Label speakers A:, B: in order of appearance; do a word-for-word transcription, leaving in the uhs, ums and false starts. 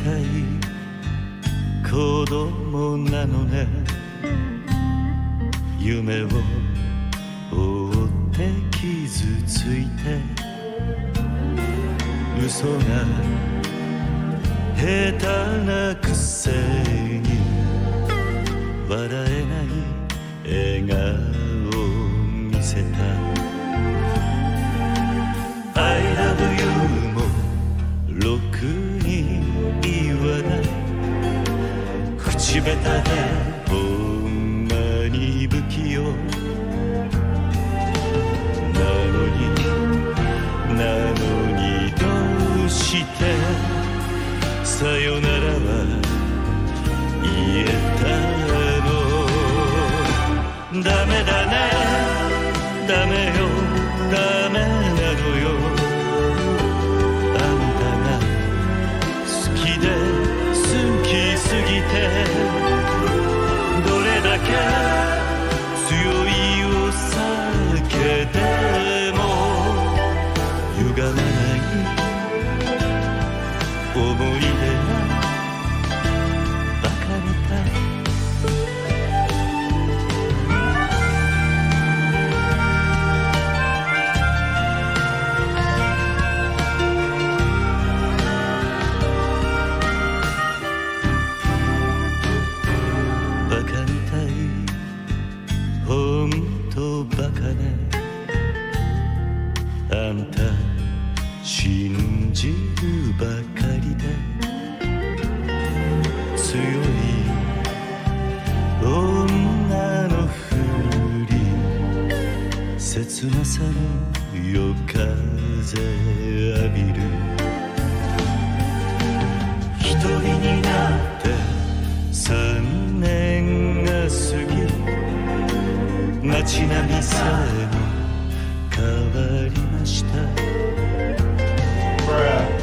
A: たい子供なのね。夢を追って傷ついて嘘が下手なくせに笑えない笑顔を見せた。 I love you もろくに言わない口下手でほんまに不器用なのになのにどうしてさよならは言えたの。ダメだねダメよダメなのよ。あんたが好きで好きすぎてどれだけ強いお酒でも歪まない思い出がバカみたい。バカみたいほんとバカね。あんた信じるばかりで強い女のふり切なさの夜風浴びる。一人になって三年が過ぎ街並みさえも変わりました。